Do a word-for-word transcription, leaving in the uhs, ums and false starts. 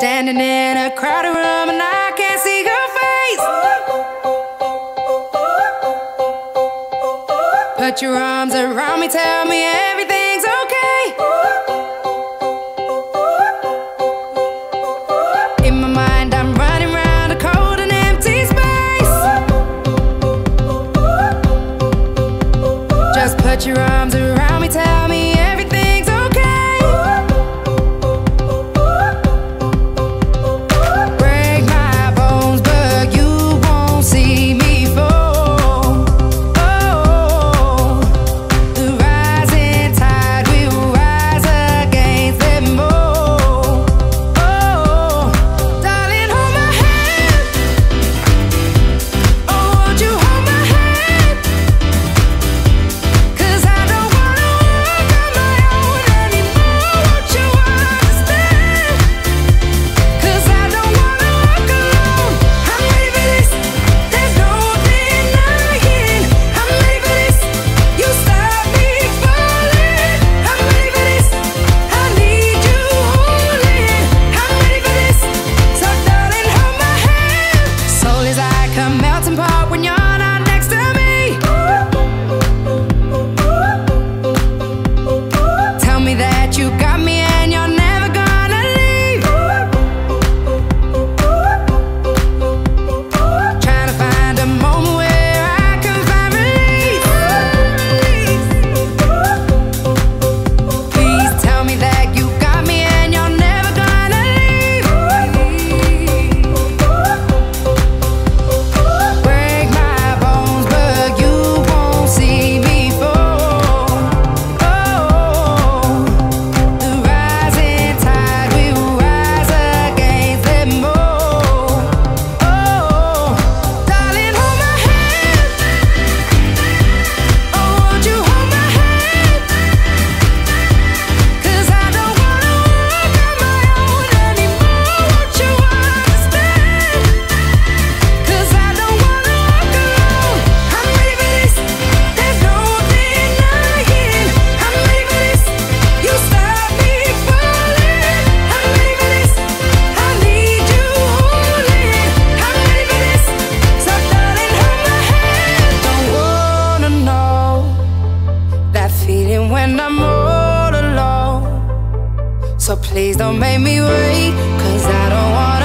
Standing in a crowded room and I can't see your face. Put your arms around me, tell me everything's okay. In my mind I'm running round a cold and empty space. Just put your arms around me, tell me everything's okay. Break my bones, but you won't see me fall. Oh, the rising tide will rise against them all. Oh, darling, hold my hand. Oh, won't you hold my hand? 'Cause I don't wanna walk on my own anymore. Won't you understand? 'Cause I don't wanna walk alone. I'm ready for this, there's no denying. I'm ready for this, you stop me falling. I'm ready for this, I need you holding. I'm ready for this, so darling, hold my hand. Soul is like a melting pot when you're not next to me. Tell me that you got me and you're never gonna leave. Trying to find a moment where I can find relief. Please tell me that you got me and you're never gonna leave. Break my bones, but you won't see me fall. Oh, the rising tide will rise against them all. Oh, darling, hold my hand. Oh, won't you hold my hand? 'Cause I don't wanna walk on my own anymore. Won't you understand? 'Cause I don't wanna walk alone. I'm ready for this, there's no denying. I'm ready for this, you stop me falling. I'm ready for this, I need you holding. I'm ready for this, so darling, hold my hand. Don't wanna know that feeling when I'm all alone. So please don't make me wait, 'cause I don't wanna